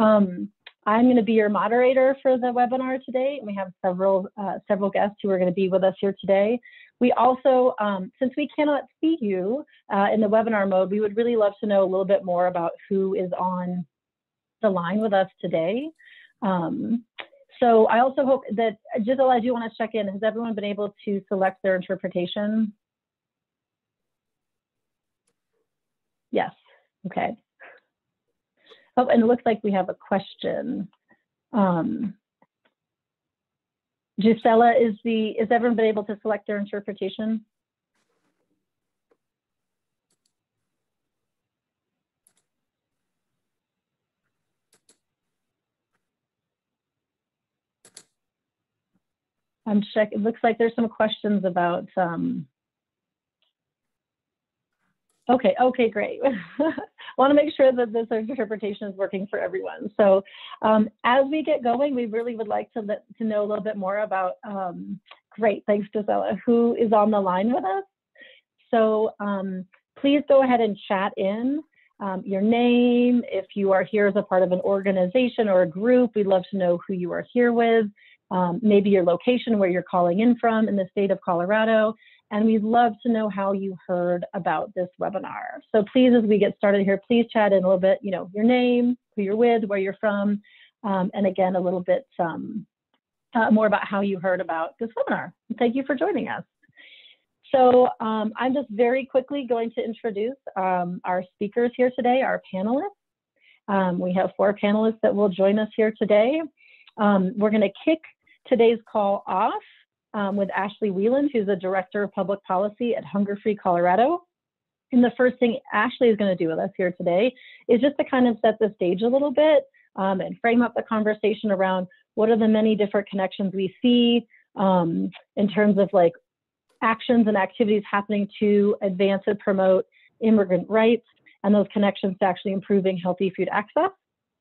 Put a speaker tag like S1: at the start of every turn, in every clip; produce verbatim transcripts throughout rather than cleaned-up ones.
S1: Um, I'm going to be your moderator for the webinar today. We have several uh, several guests who are going to be with us here today. We also, um, since we cannot see you uh, in the webinar mode, we would really love to know a little bit more about who is on the line with us today. Um, so I also hope that, Giselle, I do want to check in. Has everyone been able to select their interpretation? Yes, okay. Oh, and it looks like we have a question. Um, Gisela, is the is everyone been able to select their interpretation? I'm checking. It looks like there's some questions about. Um, okay. Okay. Great. Want to make sure that this interpretation is working for everyone. So, um, as we get going, we really would like to let, to know a little bit more about. Um, great. Thanks, Gisela. Who is on the line with us? So, um, please go ahead and chat in. Um, your name, if you are here as a part of an organization or a group, we'd love to know who you are here with, um, maybe your location where you're calling in from in the state of Colorado, and we'd love to know how you heard about this webinar. So please, as we get started here, please chat in a little bit, you know, your name, who you're with, where you're from, um, and again, a little bit um, uh, more about how you heard about this webinar. Thank you for joining us. So um, I'm just very quickly going to introduce um, our speakers here today, our panelists. Um, we have four panelists that will join us here today. Um, we're going to kick today's call off um, with Ashley Wieland, who's the Director of Public Policy at Hunger Free Colorado. And the first thing Ashley is going to do with us here today is just to kind of set the stage a little bit um, and frame up the conversation around what are the many different connections we see um, in terms of like actions and activities happening to advance and promote immigrant rights and those connections to actually improving healthy food access.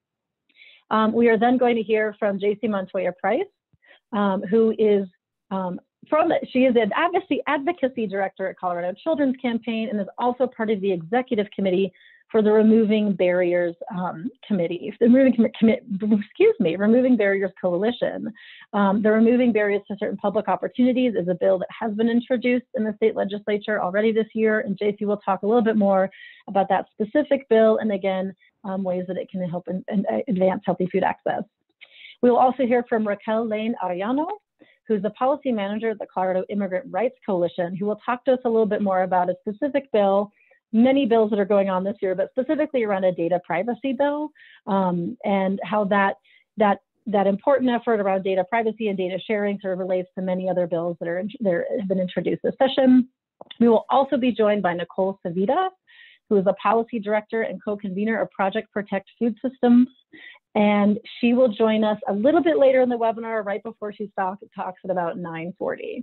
S1: Um, we are then going to hear from J C Montoya Price, um, who is um, from, she is an advocacy, advocacy director at Colorado Children's Campaign and is also part of the executive committee for the Removing Barriers um, Committee, the Removing, commi excuse me, Removing Barriers Coalition. Um, the Removing Barriers to Certain Public Opportunities is a bill that has been introduced in the state legislature already this year, and J C will talk a little bit more about that specific bill and again, um, ways that it can help in, in, advance healthy food access. We will also hear from Raquel Lane Arellano, who's the policy manager at the Colorado Immigrant Rights Coalition, who will talk to us a little bit more about a specific bill, many bills that are going on this year, but specifically around a data privacy bill um, and how that, that, that important effort around data privacy and data sharing sort of relates to many other bills that are there have been introduced this session. We will also be joined by Nicole Savita, who is a policy director and co-convener of Project Protect Food Systems. And she will join us a little bit later in the webinar, right before she talk, talks at about nine forty.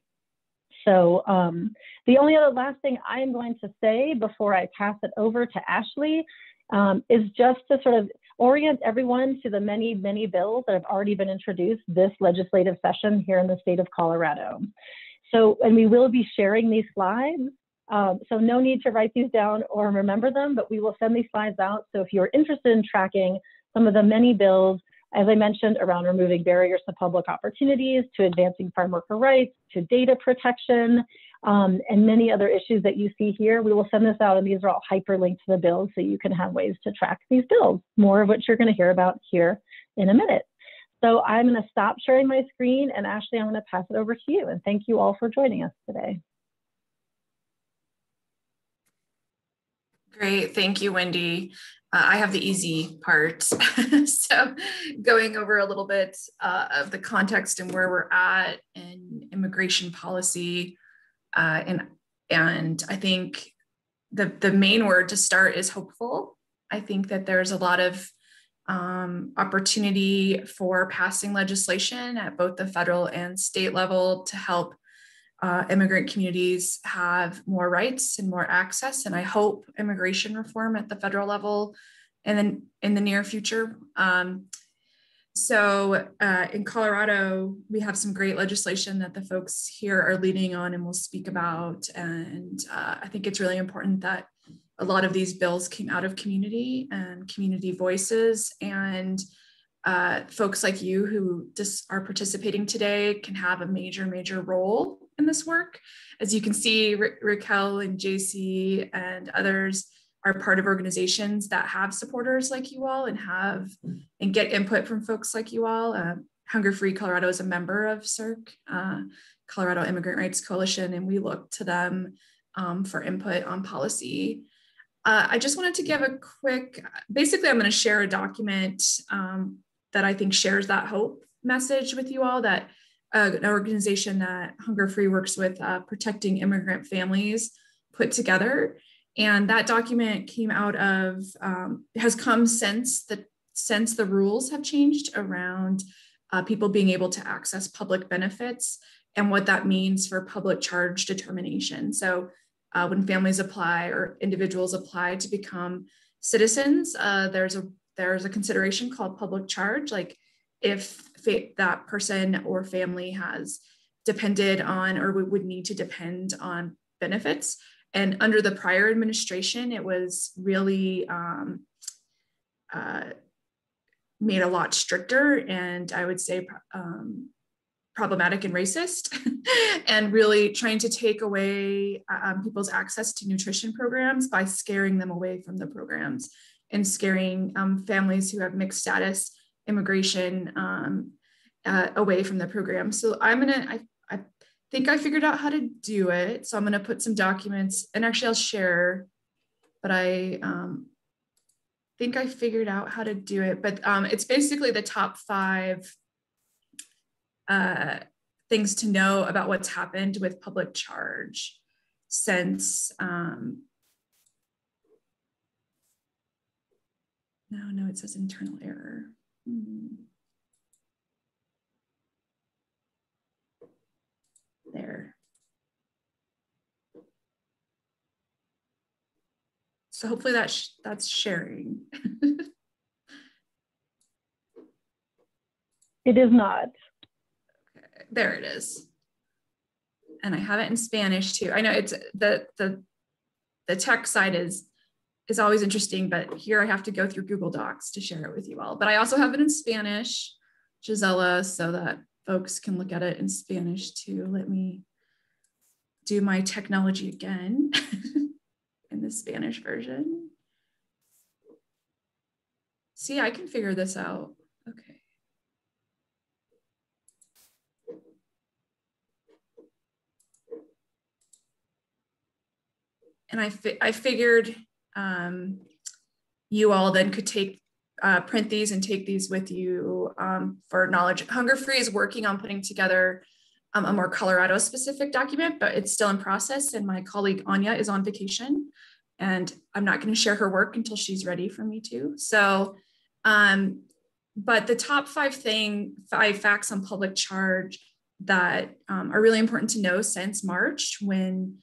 S1: So um, the only other last thing I am going to say before I pass it over to Ashley um, is just to sort of orient everyone to the many, many bills that have already been introduced this legislative session here in the state of Colorado. So, and we will be sharing these slides. Um, so no need to write these down or remember them, but we will send these slides out. So if you're interested in tracking some of the many bills, as I mentioned, around removing barriers to public opportunities, to advancing farm worker rights, to data protection, um, and many other issues that you see here, we will send this out, and these are all hyperlinked to the bills so you can have ways to track these bills, more of which you're going to hear about here in a minute. So I'm going to stop sharing my screen, and Ashley, I'm going to pass it over to you, and thank you all for joining us today.
S2: Great, thank you, Wendy. Uh, I have the easy part. So going over a little bit uh, of the context and where we're at in immigration policy. Uh, and, and I think the, the main word to start is hopeful. I think that there's a lot of um, opportunity for passing legislation at both the federal and state level to help Uh, immigrant communities have more rights and more access, and I hope immigration reform at the federal level and then in the near future. Um, so uh, in Colorado, we have some great legislation that the folks here are leading on and will speak about, and uh, I think it's really important that a lot of these bills came out of community and community voices, and uh, folks like you who just are participating today can have a major, major role in this work. As you can see, Ra- Raquel and J C and others are part of organizations that have supporters like you all and have and get input from folks like you all. Uh, Hunger Free Colorado is a member of C I R C, uh, Colorado Immigrant Rights Coalition, and we look to them um, for input on policy. Uh, I just wanted to give a quick, basically I'm going to share a document um, that I think shares that hope message with you all, that uh, an organization that Hunger Free works with, uh, Protecting Immigrant Families, put together. And that document came out of, um, has come since the, since the rules have changed around uh, people being able to access public benefits and what that means for public charge determination. So uh, when families apply or individuals apply to become citizens, uh, there's a there's a consideration called public charge, like if that person or family has depended on or would need to depend on benefits. And under the prior administration, it was really um, uh, made a lot stricter, and I would say um, problematic and racist, and really trying to take away um, people's access to nutrition programs by scaring them away from the programs and scaring um, families who have mixed status immigration um, uh, away from the program. So I'm gonna, I, I think I figured out how to do it. So I'm gonna put some documents, and actually I'll share, but I um, think I figured out how to do it. But um, it's basically the top five uh, things to know about what's happened with public charge since, um, no, no, it says internal error. Hmm. There. So hopefully that sh that's sharing.
S1: It is not.
S2: Okay, there it is. And I have it in Spanish too. I know it's the the the tech side is is always interesting, but here I have to go through Google Docs to share it with you all. But I also have it in Spanish, Gisela, so that folks can look at it in Spanish too. Let me do my technology again in the Spanish version. See, I can figure this out. Okay. And I, fi I figured um, you all then could take, uh, print these and take these with you um, for knowledge. Hunger Free is working on putting together um, a more Colorado specific document, but it's still in process. And my colleague Anya is on vacation, and I'm not going to share her work until she's ready for me to. So, um, but the top five thing, five facts on public charge that um, are really important to know since March, when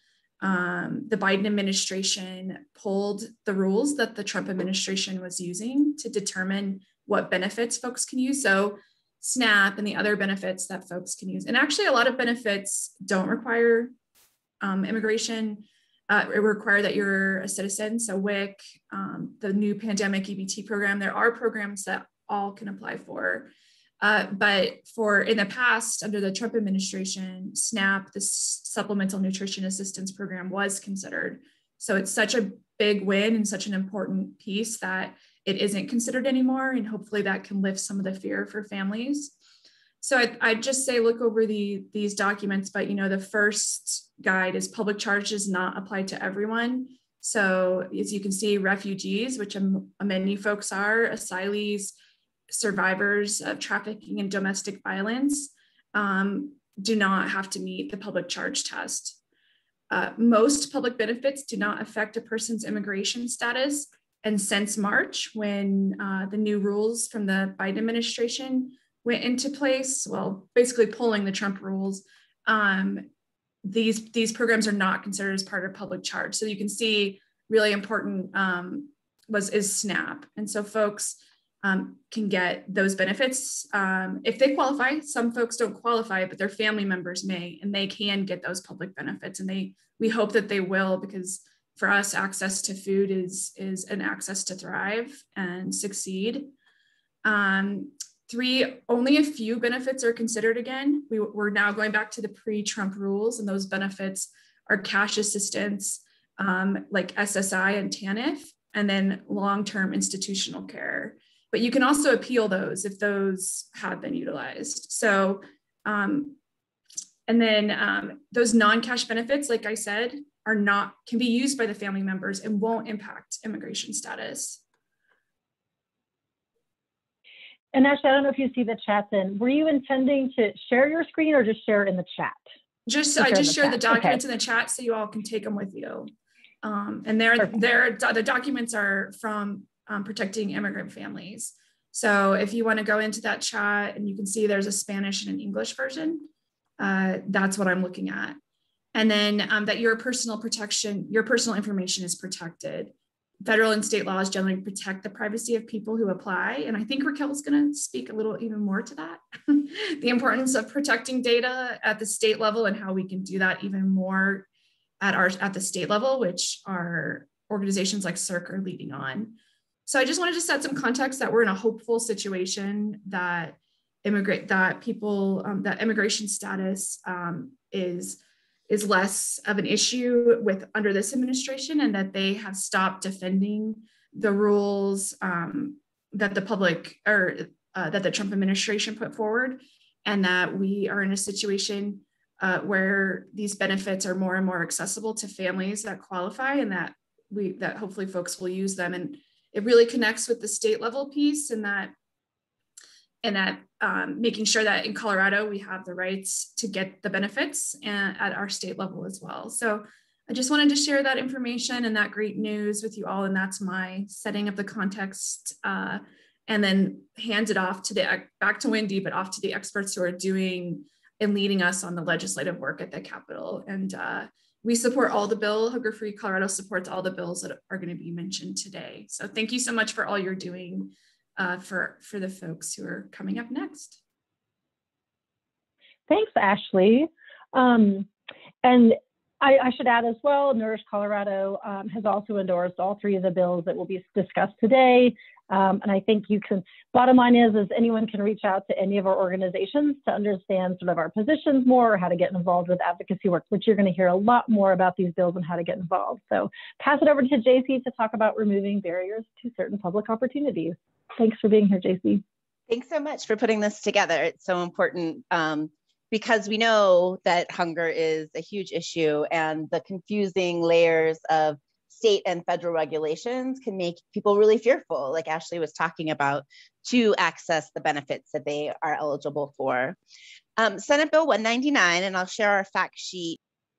S2: Um, the Biden administration pulled the rules that the Trump administration was using to determine what benefits folks can use. So SNAP and the other benefits that folks can use. And actually a lot of benefits don't require um, immigration. Uh, it require that you're a citizen. So W I C, um, the new pandemic E B T program, there are programs that all can apply for. Uh, but for in the past, under the Trump administration, SNAP, the Supplemental Nutrition Assistance Program, was considered. So it's such a big win and such an important piece that it isn't considered anymore. And hopefully that can lift some of the fear for families. So I'd, I'd just say, look over the, these documents, but you know, the first guide is public charge does not apply to everyone. So as you can see, refugees, which many folks are, asylees, survivors of trafficking and domestic violence um, do not have to meet the public charge test. Uh, most public benefits do not affect a person's immigration status. And since March, when uh, the new rules from the Biden administration went into place, well, basically pulling the Trump rules, um, these, these programs are not considered as part of public charge. So you can see really important um, was is SNAP. And so folks Um, can get those benefits um, if they qualify. Some folks don't qualify, but their family members may, and they can get those public benefits. And they, we hope that they will, because for us, access to food is, is an access to thrive and succeed. Um, three, only a few benefits are considered again. We, we're now going back to the pre-Trump rules, and those benefits are cash assistance, um, like S S I and TANF, and then long-term institutional care. But you can also appeal those if those have been utilized. So, um, and then um, those non-cash benefits, like I said, are not, can be used by the family members and won't impact immigration status.
S1: And Ashley, I don't know if you see the chats in. Were you intending to share your screen or just share in the chat?
S2: Just, I just
S1: the
S2: share the documents
S1: okay.
S2: in the chat so you all can take them with you. Um, and they're, they're, the documents are from um, Protecting Immigrant Families. So if you want to go into that chat and you can see there's a Spanish and an English version, uh, that's what I'm looking at. And then um, that your personal protection, your personal information is protected. Federal and state laws generally protect the privacy of people who apply. And I think Raquel is going to speak a little even more to that. The importance of protecting data at the state level and how we can do that even more at our at the state level, which our organizations like C I R C are leading on. So I just wanted to set some context that we're in a hopeful situation that immigrate that people um, that immigration status um, is is less of an issue with under this administration, and that they have stopped defending the rules um, that the public or uh, that the Trump administration put forward, and that we are in a situation uh, where these benefits are more and more accessible to families that qualify, and that we that hopefully folks will use them. And it really connects with the state level piece, and that and that um, making sure that in Colorado, we have the rights to get the benefits and, at our state level as well. So I just wanted to share that information and that great news with you all. And that's my setting of the context, uh, and then hand it off to the, back to Wendy, but off to the experts who are doing and leading us on the legislative work at the Capitol. And uh, we support all the bill. Hunger Free Colorado supports all the bills that are going to be mentioned today. So thank you so much for all you're doing Uh, for, for the folks who are coming up next.
S1: Thanks, Ashley. Um, and I, I should add as well, Nourish Colorado um, has also endorsed all three of the bills that will be discussed today. Um, and I think you can, bottom line is, is anyone can reach out to any of our organizations to understand sort of our positions more, or how to get involved with advocacy work, which you're going to hear a lot more about these bills and how to get involved. So pass it over to J C to talk about removing barriers to certain public opportunities. Thanks for being here, J C.
S3: Thanks so much for putting this together. It's so important um, because we know that hunger is a huge issue, and the confusing layers of state and federal regulations can make people really fearful, like Ashley was talking about, to access the benefits that they are eligible for. Um, Senate Bill one ninety-nine, and I'll share our fact sheet.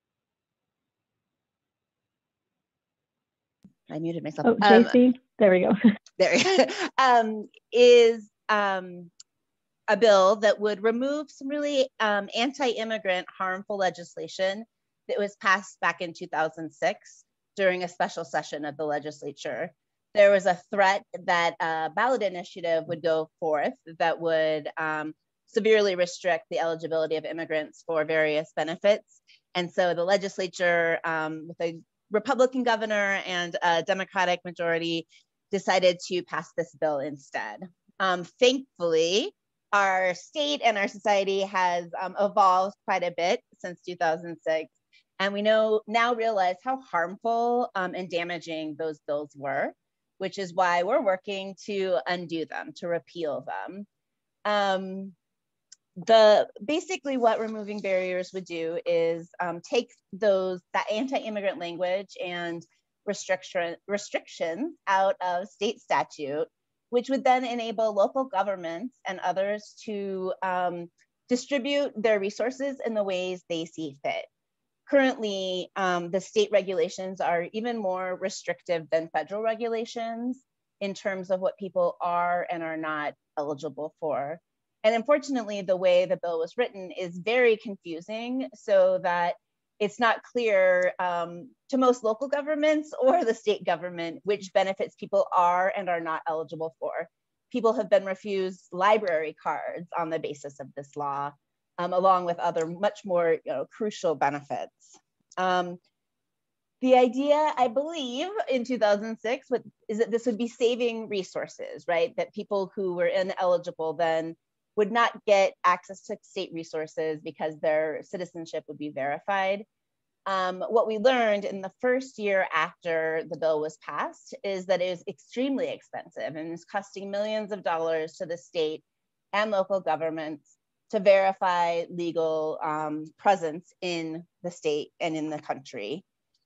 S3: I muted myself.
S1: Oh, J C, um, there we go.
S3: There um, is um, a bill that would remove some really um, anti-immigrant harmful legislation that was passed back in two thousand six during a special session of the legislature. There was a threat that a ballot initiative would go forth that would um, severely restrict the eligibility of immigrants for various benefits. And so the legislature, um, with a Republican governor and a Democratic majority, decided to pass this bill instead. Um, thankfully, our state and our society has um, evolved quite a bit since two thousand six. And we know now realize how harmful um, and damaging those bills were, which is why we're working to undo them, to repeal them. Um, the basically what removing barriers would do is um, take those that anti-immigrant language and restriction restrictions out of state statute, which would then enable local governments and others to um, distribute their resources in the ways they see fit. Currently, um, the state regulations are even more restrictive than federal regulations in terms of what people are and are not eligible for. And unfortunately, the way the bill was written is very confusing, so that it's not clear um, to most local governments or the state government which benefits people are and are not eligible for. People have been refused library cards on the basis of this law, um, along with other much more you know, crucial benefits. Um, the idea, I believe, in two thousand six what, is that this would be saving resources, right? That people who were ineligible then would not get access to state resources because their citizenship would be verified. Um, what we learned in the first year after the bill was passed is that it was extremely expensive and is costing millions of dollars to the state and local governments to verify legal um, presence in the state and in the country.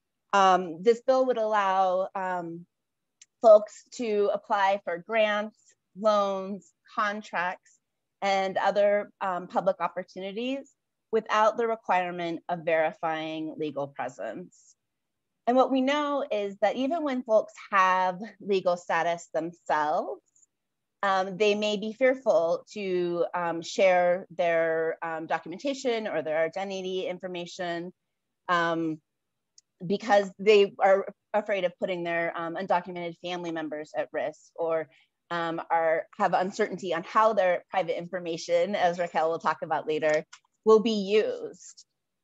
S3: Um, this bill would allow um, folks to apply for grants, loans, contracts, and other um, public opportunities without the requirement of verifying legal presence. And what we know is that even when folks have legal status themselves, um, they may be fearful to um, share their um, documentation or their identity information um, because they are afraid of putting their um, undocumented family members at risk, or um, are have uncertainty on how their private information, as Raquel will talk about later, will be used.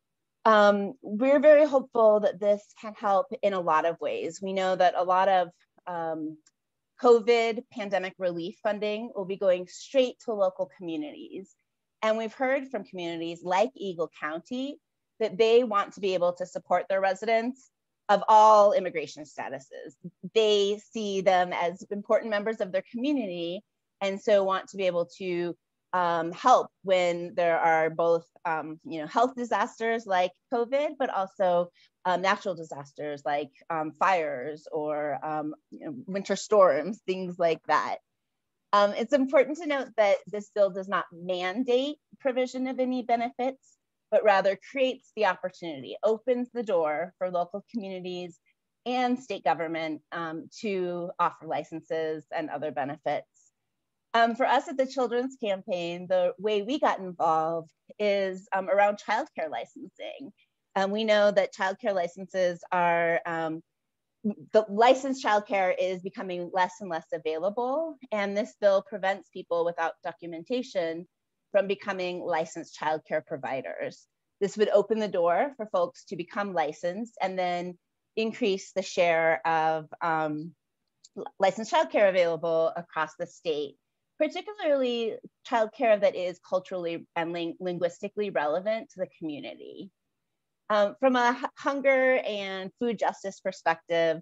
S3: Um, we're very hopeful that this can help in a lot of ways. We know that a lot of um, COVID pandemic relief funding will be going straight to local communities. And we've heard from communities like Eagle County that they want to be able to support their residents of all immigration statuses. They see them as important members of their community, and so want to be able to um, help when there are both um, you know, health disasters like COVID, but also um, natural disasters like um, fires or um, you know, winter storms, things like that. Um, it's important to note that this bill does not mandate provision of any benefits, but rather creates the opportunity, opens the door for local communities and state government um, to offer licenses and other benefits. Um, for us at the Children's Campaign, the way we got involved is um, around childcare licensing. Um, we know that childcare licenses are, um, the licensed childcare is becoming less and less available, and this bill prevents people without documentation from becoming licensed childcare providers. This would open the door for folks to become licensed and then increase the share of um, licensed childcare available across the state, particularly childcare that is culturally and ling linguistically relevant to the community. Um, from a hunger and food justice perspective,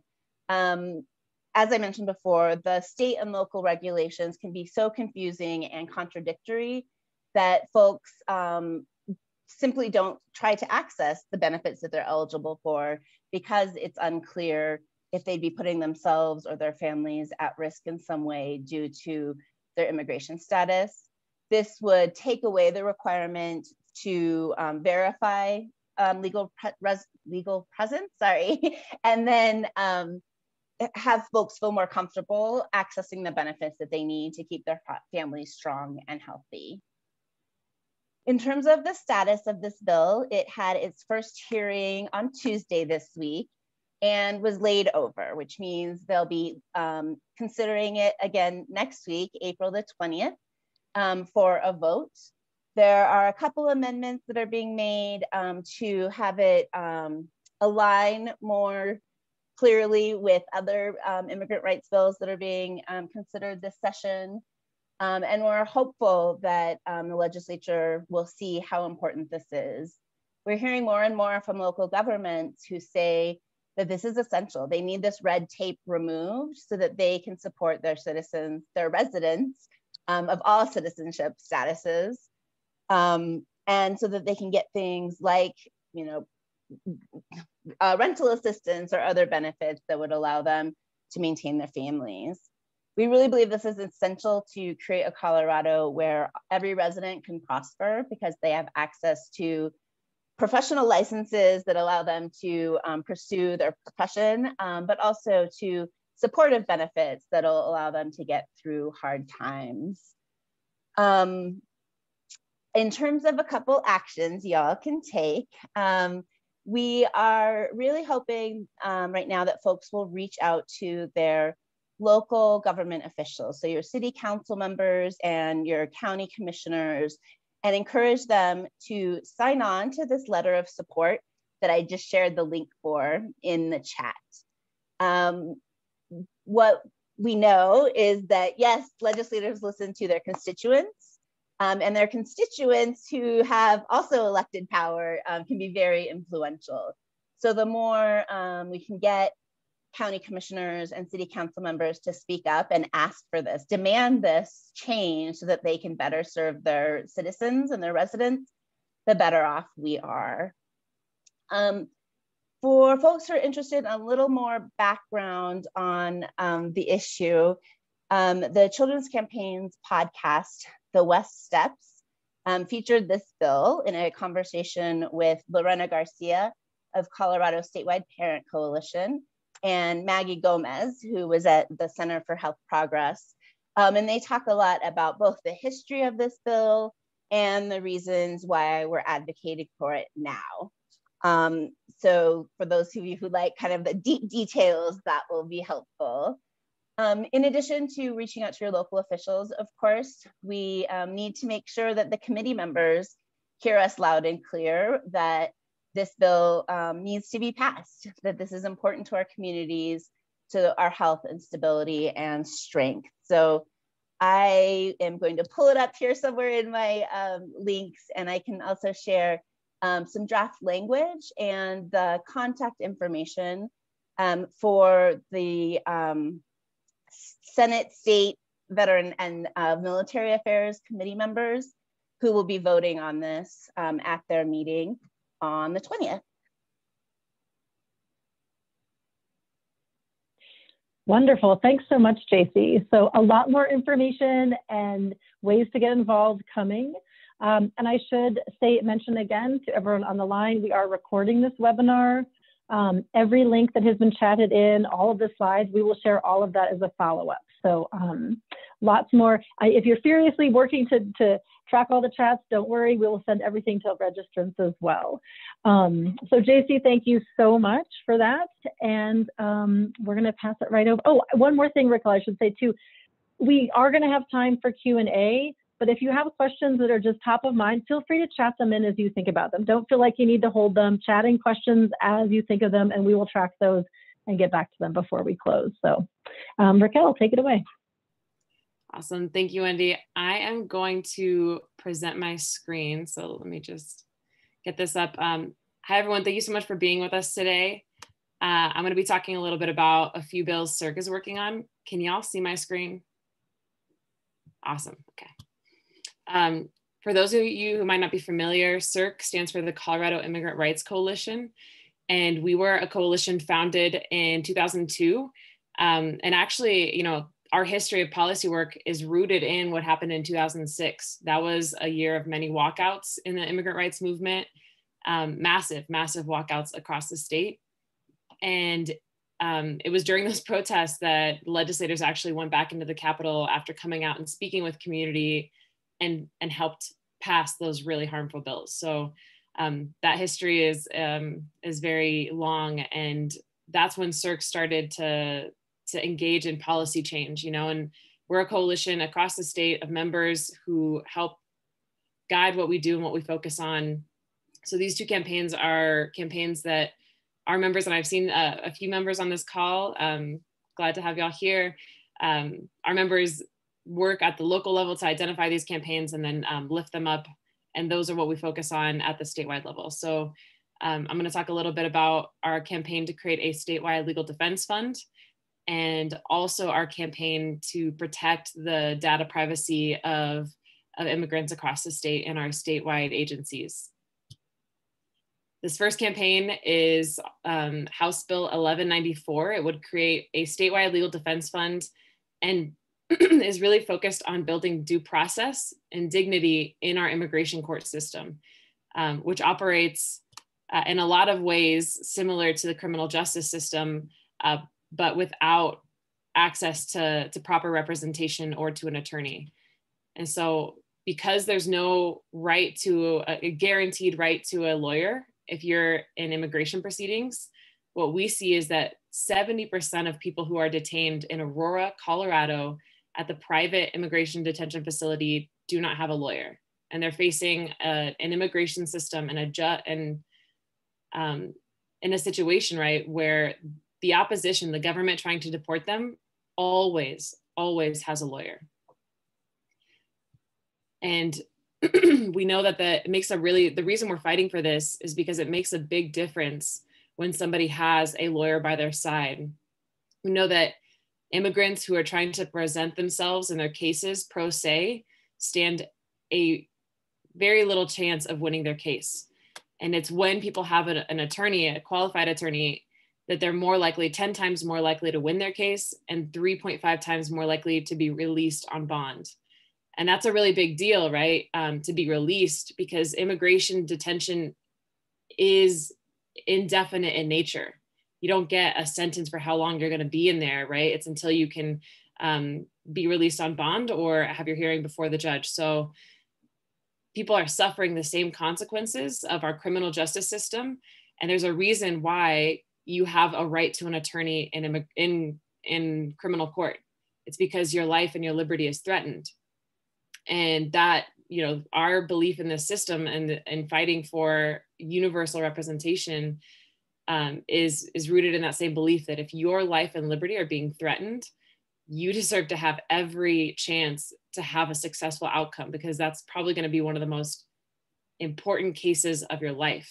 S3: um, as I mentioned before, the state and local regulations can be so confusing and contradictory that folks um, simply don't try to access the benefits that they're eligible for because it's unclear if they'd be putting themselves or their families at risk in some way due to their immigration status. This would take away the requirement to um, verify um, legal, pre res legal presence, sorry, and then um, have folks feel more comfortable accessing the benefits that they need to keep their families strong and healthy. In terms of the status of this bill, it had its first hearing on Tuesday this week and was laid over, which means they'll be um, considering it again next week, April the twentieth, um, for a vote. There are a couple amendments that are being made um, to have it um, align more clearly with other um, immigrant rights bills that are being um, considered this session. Um, and we're hopeful that um, the legislature will see how important this is. We're hearing more and more from local governments who say that this is essential. They need this red tape removed so that they can support their citizens, their residents um, of all citizenship statuses, um, and so that they can get things like, you know, uh, rental assistance or other benefits that would allow them to maintain their families. We really believe this is essential to create a Colorado where every resident can prosper because they have access to professional licenses that allow them to um, pursue their profession, um, but also to supportive benefits that'll allow them to get through hard times. Um, in terms of a couple actions y'all can take, um, we are really hoping um, right now that folks will reach out to their local government officials, so your city council members and your county commissioners, and encourage them to sign on to this letter of support that I just shared the link for in the chat. Um, what we know is that, yes, legislators listen to their constituents, um, and their constituents who have also elected power um, can be very influential. So the more um, we can get county commissioners and city council members to speak up and ask for this, demand this change so that they can better serve their citizens and their residents, the better off we are. Um, for folks who are interested in a little more background on um, the issue, um, the Children's Campaigns podcast, The West Steps, um, featured this bill in a conversation with Lorena Garcia of Colorado Statewide Parent Coalition and Maggie Gomez, who was at the Center for Health Progress. Um, and they talk a lot about both the history of this bill and the reasons why we're advocating for it now. Um, so for those of you who like kind of the deep details, that will be helpful. Um, in addition to reaching out to your local officials, of course, we um, need to make sure that the committee members hear us loud and clear that this bill um, needs to be passed, that this is important to our communities, to our health and stability and strength. So I am going to pull it up here somewhere in my um, links, and I can also share um, some draft language and the contact information um, for the um, Senate, State, Veteran, and uh, Military Affairs Committee members who will be voting on this um, at their meeting on the twentieth.
S1: Wonderful. Thanks so much, J C. So a lot more information and ways to get involved coming. Um, and I should say, mention again to everyone on the line, we are recording this webinar. Um, every link that has been chatted in, all of the slides, we will share all of that as a follow-up. So um, lots more. I, if you're furiously working to, to track all the chats, don't worry, we will send everything to registrants as well. Um, so J C, thank you so much for that. And um, we're gonna pass it right over. Oh, one more thing, Rick, I should say too. We are gonna have time for Q and A, but if you have questions that are just top of mind, feel free to chat them in as you think about them. Don't feel like you need to hold them, chatting questions as you think of them, and we will track those and get back to them before we close. So um, Raquel, take it away.
S4: Awesome, thank you, Wendy. I am going to present my screen. So let me just get this up. Um, hi everyone, thank you so much for being with us today. Uh, I'm gonna be talking a little bit about a few bills C I R C is working on. Can y'all see my screen? Awesome, okay. Um, for those of you who might not be familiar, C I R C stands for the Colorado Immigrant Rights Coalition. And we were a coalition founded in two thousand two. Um, and actually, you know, our history of policy work is rooted in what happened in two thousand six. That was a year of many walkouts in the immigrant rights movement, um, massive, massive walkouts across the state. And um, it was during those protests that legislators actually went back into the Capitol after coming out and speaking with community and, and helped pass those really harmful bills. So um, that history is, um, is very long, and that's when C I R C started to to engage in policy change, you know, and we're a coalition across the state of members who help guide what we do and what we focus on. So these two campaigns are campaigns that our members, and I've seen a, a few members on this call, um, glad to have y'all here. Um, our members work at the local level to identify these campaigns and then um, lift them up. And those are what we focus on at the statewide level. So um, I'm gonna talk a little bit about our campaign to create a statewide legal defense fund, and also our campaign to protect the data privacy of, of immigrants across the state and our statewide agencies. This first campaign is um, House Bill eleven ninety-four. It would create a statewide legal defense fund and is really focused on building due process and dignity in our immigration court system, um, which operates uh, in a lot of ways similar to the criminal justice system, uh, but without access to, to proper representation or to an attorney. And so because there's no right to a, a guaranteed right to a lawyer, if you're in immigration proceedings, what we see is that seventy percent of people who are detained in Aurora, Colorado at the private immigration detention facility do not have a lawyer. And they're facing a, an immigration system and a ju and um, in a situation, right, where the opposition, the government trying to deport them, always, always has a lawyer. And we know that the, it makes a really, the reason we're fighting for this is because it makes a big difference when somebody has a lawyer by their side. We know that immigrants who are trying to present themselves in their cases pro se stand a very little chance of winning their case. And it's when people have an, an attorney, a qualified attorney, that they're more likely, ten times more likely to win their case and three point five times more likely to be released on bond. And that's a really big deal, right? Um, to be released, because immigration detention is indefinite in nature. You don't get a sentence for how long you're going to be in there, right? It's until you can um, be released on bond or have your hearing before the judge. So people are suffering the same consequences of our criminal justice system. And there's a reason why you have a right to an attorney in, in, in criminal court. It's because your life and your liberty is threatened. And that, you know, our belief in this system and, and fighting for universal representation um, is, is rooted in that same belief that if your life and liberty are being threatened, you deserve to have every chance to have a successful outcome, because that's probably going to be one of the most important cases of your life.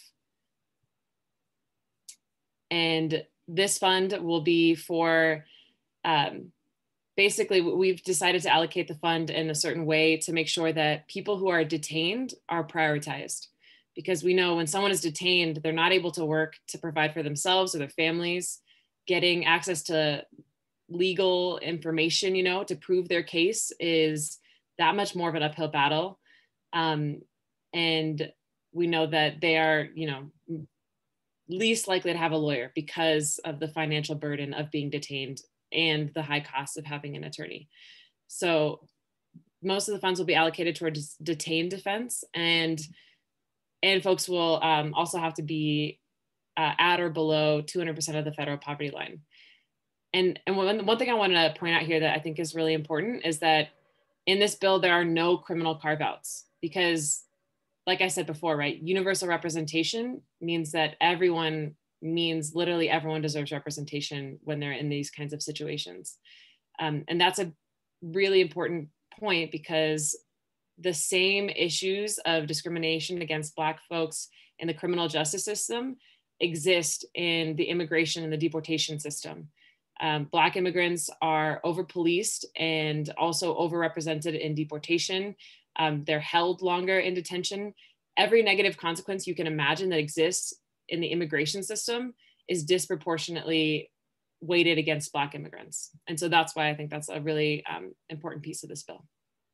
S4: And this fund will be for, um, basically we've decided to allocate the fund in a certain way to make sure that people who are detained are prioritized. Because we know when someone is detained, they're not able to work to provide for themselves or their families. Getting access to legal information, you know, to prove their case is that much more of an uphill battle. Um, and we know that they are, you know, least likely to have a lawyer because of the financial burden of being detained and the high cost of having an attorney. So most of the funds will be allocated towards detained defense, and and folks will um, also have to be uh, at or below two hundred percent of the federal poverty line. And, and one, one thing I want to point out here that I think is really important is that in this bill, there are no criminal carve-outs, because like I said before, right, universal representation means that everyone means literally everyone deserves representation when they're in these kinds of situations. Um, and that's a really important point, because the same issues of discrimination against Black folks in the criminal justice system exist in the immigration and the deportation system. Um, Black immigrants are over-policed and also overrepresented in deportation. Um, they're held longer in detention. Every negative consequence you can imagine that exists in the immigration system is disproportionately weighted against Black immigrants. And so that's why I think that's a really um, important piece of this bill.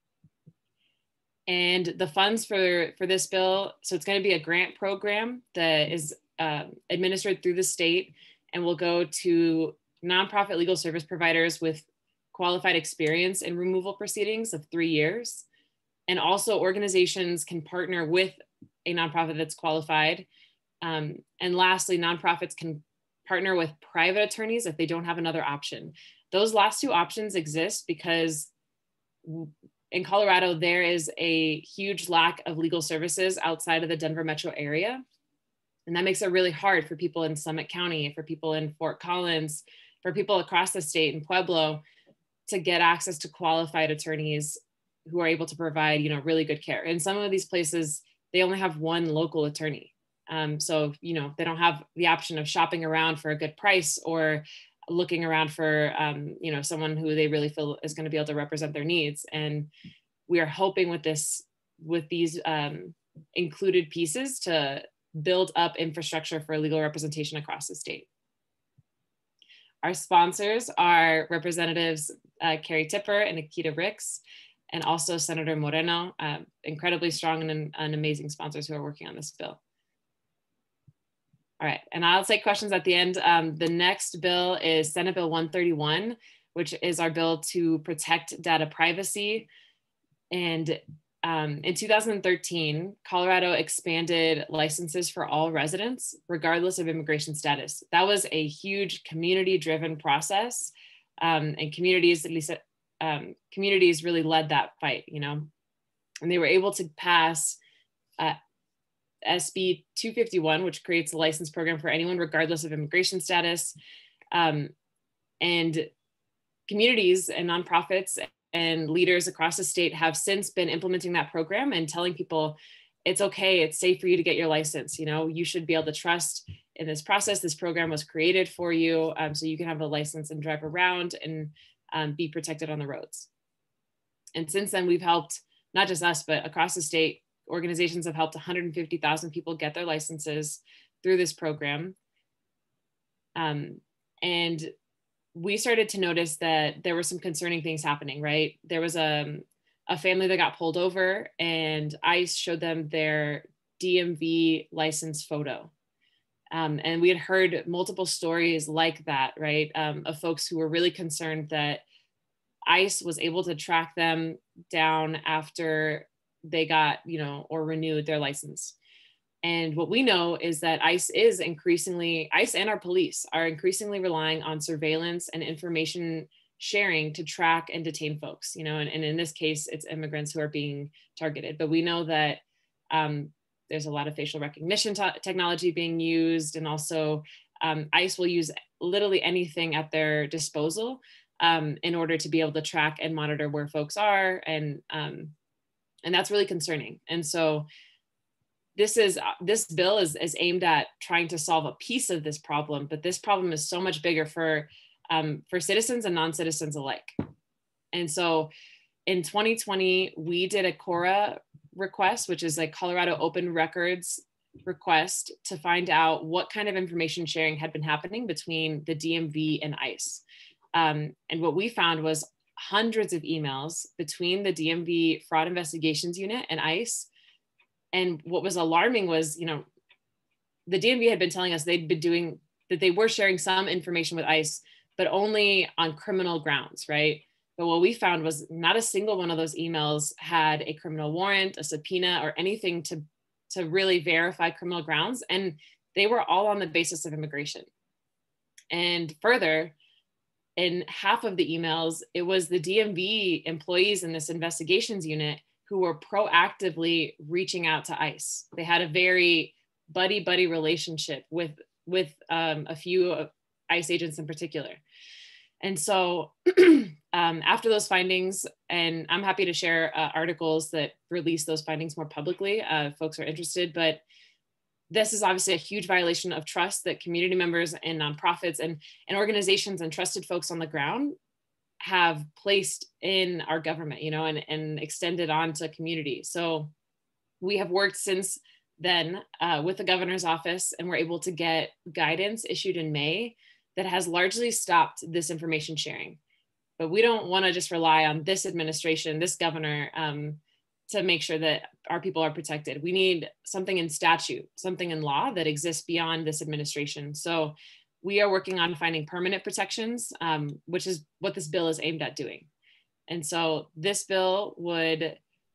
S4: And the funds for, for this bill, so it's going to be a grant program that is uh, administered through the state and will go to nonprofit legal service providers with qualified experience in removal proceedings of three years. And also organizations can partner with a nonprofit that's qualified. Um, and lastly, nonprofits can partner with private attorneys if they don't have another option. Those last two options exist because in Colorado, there is a huge lack of legal services outside of the Denver metro area. And that makes it really hard for people in Summit County, for people in Fort Collins, for people across the state in Pueblo to get access to qualified attorneys who are able to provide, you know, really good care. In some of these places, they only have one local attorney. Um, so, you know, they don't have the option of shopping around for a good price or looking around for, um, you know, someone who they really feel is going to be able to represent their needs. And we are hoping with this, with these um, included pieces to build up infrastructure for legal representation across the state. Our sponsors are Representatives uh, Carrie Tipper and Nikita Ricks, and also Senator Moreno, uh, incredibly strong and, and amazing sponsors who are working on this bill. All right, and I'll take questions at the end. Um, the next bill is Senate Bill one thirty-one, which is our bill to protect data privacy. And um, in two thousand thirteen, Colorado expanded licenses for all residents, regardless of immigration status. That was a huge community-driven process, um, and communities, at least um, communities really led that fight, you know, and they were able to pass uh, S B two fifty-one, which creates a license program for anyone regardless of immigration status. Um, and communities and nonprofits and leaders across the state have since been implementing that program and telling people it's okay, it's safe for you to get your license. You know, you should be able to trust in this process. This program was created for you, um, so you can have a license and drive around and um, be protected on the roads. And since then, we've helped, not just us, but across the state, organizations have helped one hundred fifty thousand people get their licenses through this program. Um, and we started to notice that there were some concerning things happening, right? There was a, a family that got pulled over and ICE showed them their D M V license photo. Um, and we had heard multiple stories like that, right? Um, of folks who were really concerned that ICE was able to track them down after they got, you know, or renewed their license. And what we know is that ICE is increasingly, ICE and our police are increasingly relying on surveillance and information sharing to track and detain folks, you know, and, and in this case, it's immigrants who are being targeted. But we know that um, there's a lot of facial recognition technology being used, and also um, ICE will use literally anything at their disposal um, in order to be able to track and monitor where folks are. And, um, and that's really concerning. And so This is this bill is, is aimed at trying to solve a piece of this problem, but this problem is so much bigger for, um, for citizens and non-citizens alike. And so in twenty twenty, we did a CORA request, which is a Colorado Open Records request to find out what kind of information sharing had been happening between the D M V and ICE. Um, and what we found was hundreds of emails between the D M V Fraud Investigations Unit and ICE. And what was alarming was, you know, the D M V had been telling us they'd been doing, that they were sharing some information with ICE, but only on criminal grounds, right? But what we found was not a single one of those emails had a criminal warrant, a subpoena, or anything to, to really verify criminal grounds. And they were all on the basis of immigration. And further, in half of the emails, it was the D M V employees in this investigations unit who were proactively reaching out to ICE. They had a very buddy-buddy relationship with, with um, a few ICE agents in particular. And so um, after those findings, and I'm happy to share uh, articles that release those findings more publicly, uh, if folks are interested, but this is obviously a huge violation of trust that community members and nonprofits and, and organizations and trusted folks on the ground have placed in our government, you know, and, and extended on to community. So we have worked since then uh, with the governor's office, and we're able to get guidance issued in May that has largely stopped this information sharing. But we don't want to just rely on this administration, this governor, um, to make sure that our people are protected. We need something in statute, something in law that exists beyond this administration. So we are working on finding permanent protections, um, which is what this bill is aimed at doing. And so this bill would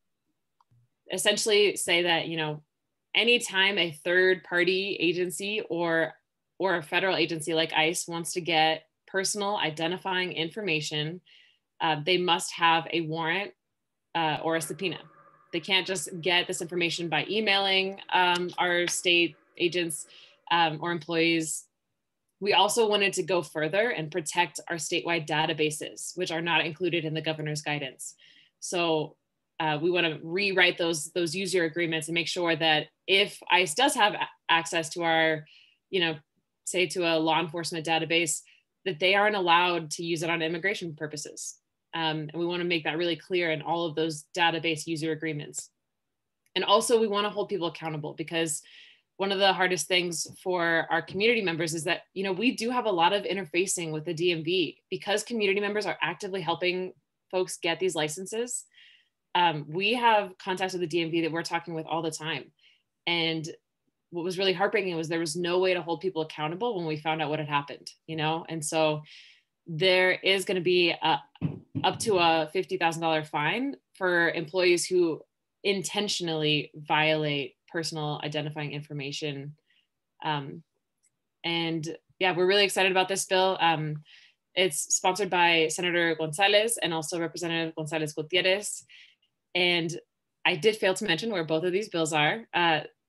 S4: essentially say that, you know, anytime a third party agency or, or a federal agency like ICE wants to get personal identifying information, uh, they must have a warrant uh, or a subpoena. They can't just get this information by emailing um, our state agents um, or employees. We also wanted to go further and protect our statewide databases, which are not included in the governor's guidance. So uh, we want to rewrite those, those user agreements and make sure that if ICE does have access to our, you know, say to a law enforcement database, that they aren't allowed to use it on immigration purposes. Um, and we want to make that really clear in all of those database user agreements. And also we want to hold people accountable, because one of the hardest things for our community members is that, you know, we do have a lot of interfacing with the D M V because community members are actively helping folks get these licenses. Um, we have contacts with the D M V that we're talking with all the time. And what was really heartbreaking was there was no way to hold people accountable when we found out what had happened, you know? And so there is going to be a, up to a fifty thousand dollars fine for employees who intentionally violate personal identifying information. Um, and yeah, we're really excited about this bill. Um, it's sponsored by Senator Gonzalez and also Representative Gonzalez Gutierrez. And I did fail to mention where both of these bills are. Uh,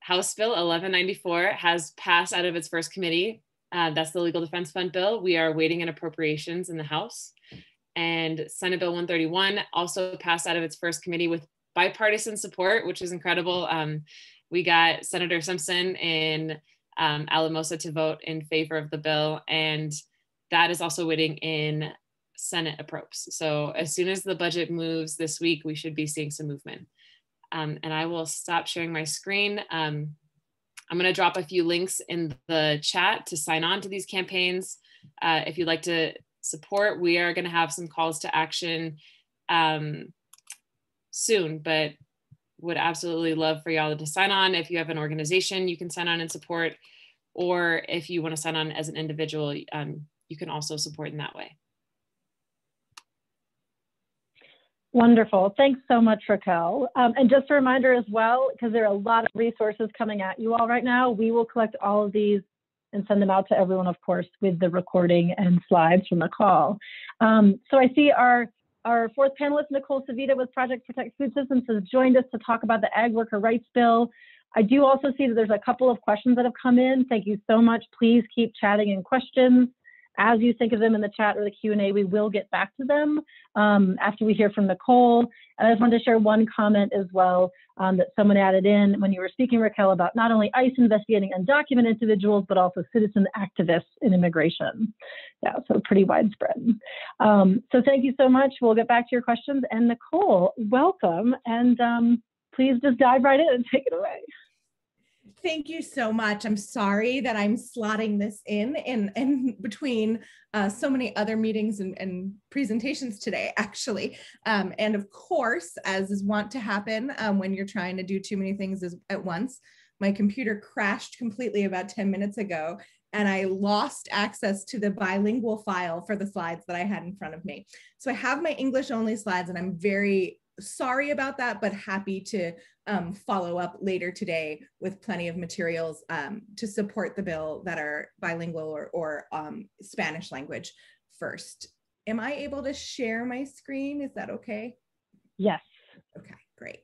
S4: House Bill eleven ninety-four has passed out of its first committee. Uh, that's the Legal Defense Fund bill. We are waiting in appropriations in the House. And Senate Bill one thirty-one also passed out of its first committee with bipartisan support, which is incredible. Um, we got Senator Simpson in um, Alamosa to vote in favor of the bill, and that is also waiting in Senate approvals. So as soon as the budget moves this week, we should be seeing some movement. Um, and I will stop sharing my screen. Um, I'm going to drop a few links in the chat to sign on to these campaigns. Uh, if you'd like to support, we are going to have some calls to action um, soon, but would absolutely love for y'all to sign on. If you have an organization, you can sign on and support, or if you want to sign on as an individual, um, you can also support in that way.
S1: Wonderful. Thanks so much, Raquel. Um, and just a reminder as well, because there are a lot of resources coming at you all right now, we will collect all of these and send them out to everyone, of course, with the recording and slides from the call. Um, so I see our, our fourth panelist, Nicole Savita with Project Protect Food Systems, has joined us to talk about the Ag Worker Rights Bill. I do also see that there's a couple of questions that have come in. Thank you so much. Please keep chatting in questions. As you think of them in the chat or the Q and A, we will get back to them um, after we hear from Nicole. And I just wanted to share one comment as well um, that someone added in when you were speaking, Raquel, about not only ICE investigating undocumented individuals, but also citizen activists in immigration. Yeah, so pretty widespread. Um, so thank you so much. We'll get back to your questions. And Nicole, welcome. And um, please just dive right in and take it away.
S5: Thank you so much. I'm sorry that I'm slotting this in in, in between uh, so many other meetings and, and presentations today, actually. Um, and of course, as is wont to happen um, when you're trying to do too many things as, at once, my computer crashed completely about ten minutes ago, and I lost access to the bilingual file for the slides that I had in front of me. So I have my English only slides, and I'm very sorry about that, but happy to um, follow up later today with plenty of materials um, to support the bill that are bilingual or, or um, Spanish language first. Am I able to share my screen? Is that okay?
S1: Yes.
S5: Okay, great.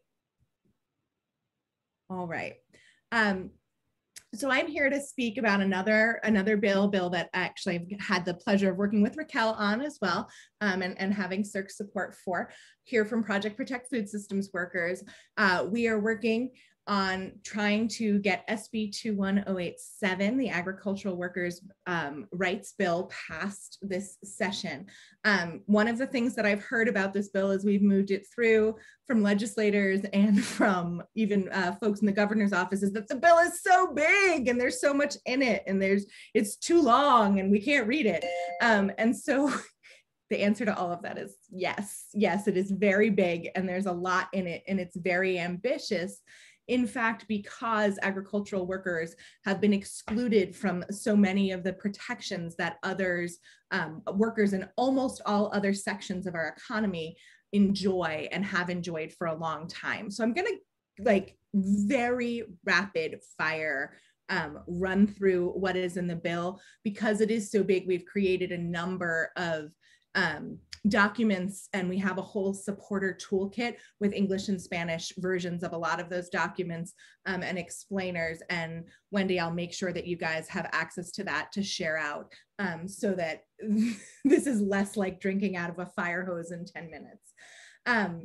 S5: All right. Um, So I'm here to speak about another another bill, bill that actually I've had the pleasure of working with Raquel on as well, um, and, and having C I R C support for here from Project Protect Food Systems Workers. Uh, we are working on trying to get S B two one oh eight seven, the Agricultural Workers um, Rights Bill, passed this session. Um, one of the things that I've heard about this bill as we've moved it through from legislators and from even uh, folks in the governor's office is that the bill is so big and there's so much in it and there's it's too long and we can't read it. Um, and so the answer to all of that is yes, yes, it is very big and there's a lot in it and it's very ambitious. In fact, because agricultural workers have been excluded from so many of the protections that others, um, workers in almost all other sections of our economy enjoy and have enjoyed for a long time. So I'm gonna like very rapid fire um, run through what is in the bill. Because it is so big, we've created a number of um, documents, and we have a whole supporter toolkit with English and Spanish versions of a lot of those documents um, and explainers. And Wendy, I'll make sure that you guys have access to that to share out um, so that this is less like drinking out of a fire hose in ten minutes. Um,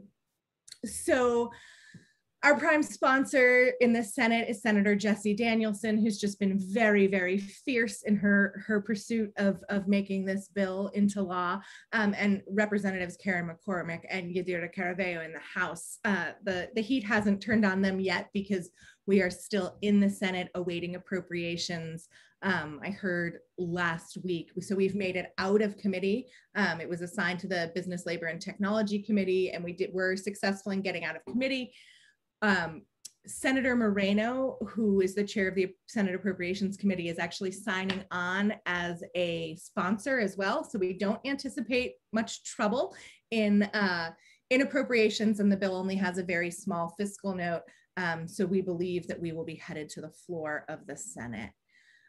S5: so our prime sponsor in the Senate is Senator Jessie Danielson, who's just been very, very fierce in her, her pursuit of, of making this bill into law, um, and Representatives Karen McCormick and Yadira Caraveo in the House. Uh, the, the heat hasn't turned on them yet because we are still in the Senate awaiting appropriations. Um, I heard last week, so we've made it out of committee. Um, it was assigned to the Business, Labor, and Technology Committee, and we did, were successful in getting out of committee. Um, Senator Moreno, who is the chair of the Senate Appropriations Committee, is actually signing on as a sponsor as well. So we don't anticipate much trouble in, uh, in appropriations, and the bill only has a very small fiscal note. Um, so we believe that we will be headed to the floor of the Senate.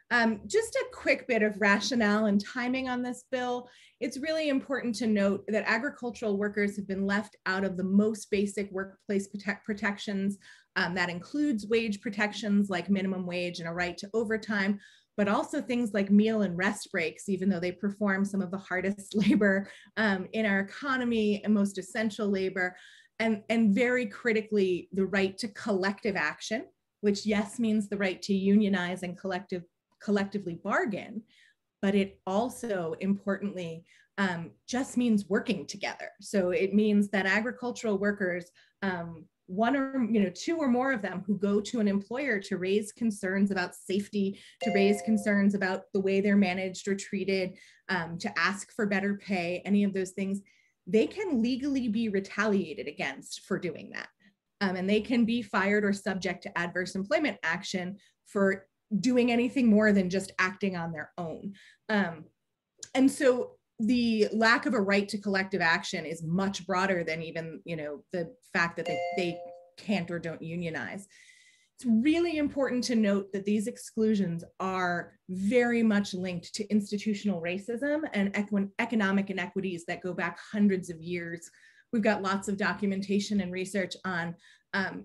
S5: Um, just a quick bit of rationale and timing on this bill. It's really important to note that agricultural workers have been left out of the most basic workplace protect protections. Um, that includes wage protections like minimum wage and a right to overtime, but also things like meal and rest breaks, even though they perform some of the hardest labor um, in our economy and most essential labor. And, and very critically, the right to collective action, which yes, means the right to unionize and collective, collectively bargain, but it also importantly um, just means working together. So it means that agricultural workers, um, one or you know two or more of them who go to an employer to raise concerns about safety, to raise concerns about the way they're managed or treated, um, to ask for better pay, any of those things, they can legally be retaliated against for doing that. Um, and they can be fired or subject to adverse employment action for doing anything more than just acting on their own. Um, and so the lack of a right to collective action is much broader than even, you know, the fact that they, they can't or don't unionize. It's really important to note that these exclusions are very much linked to institutional racism and econ- economic inequities that go back hundreds of years. We've got lots of documentation and research on um,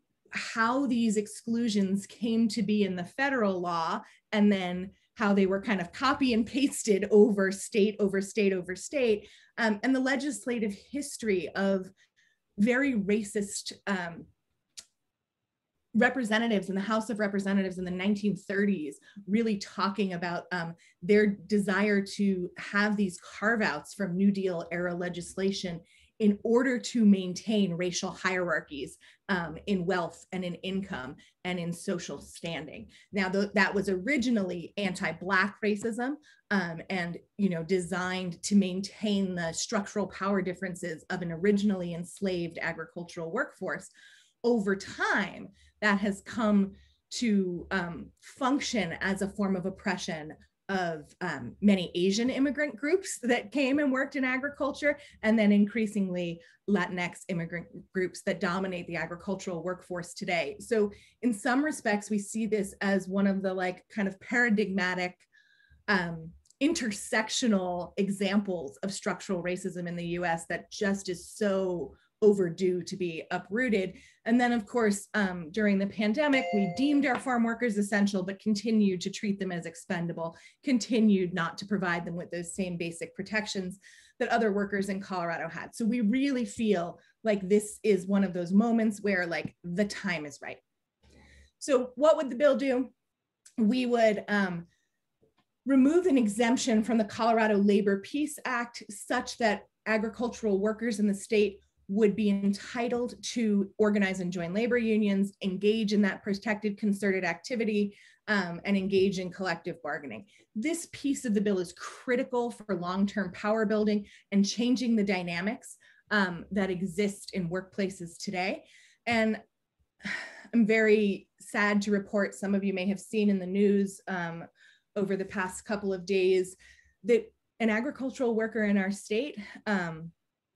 S5: how these exclusions came to be in the federal law, and then how they were kind of copy and pasted over state, over state, over state, um, and the legislative history of very racist um, representatives in the House of Representatives in the nineteen thirties, really talking about um, their desire to have these carve-outs from New Deal era legislation in order to maintain racial hierarchies um, in wealth and in income and in social standing. Now, th that was originally anti-Black racism um, and, you know, designed to maintain the structural power differences of an originally enslaved agricultural workforce. Over time, that has come to um, function as a form of oppression of um, many Asian immigrant groups that came and worked in agriculture, and then increasingly Latinx immigrant groups that dominate the agricultural workforce today. So in some respects, we see this as one of the like kind of paradigmatic um, intersectional examples of structural racism in the U S that just is so overdue to be uprooted. And then of course, um, during the pandemic, we deemed our farm workers essential, but continued to treat them as expendable, continued not to provide them with those same basic protections that other workers in Colorado had. So we really feel like this is one of those moments where like the time is right. So what would the bill do? We would um, remove an exemption from the Colorado Labor Peace Act such that agricultural workers in the state would be entitled to organize and join labor unions, engage in that protected concerted activity, um, and engage in collective bargaining. This piece of the bill is critical for long-term power building and changing the dynamics um, that exist in workplaces today. And I'm very sad to report, some of you may have seen in the news um, over the past couple of days, that an agricultural worker in our state um,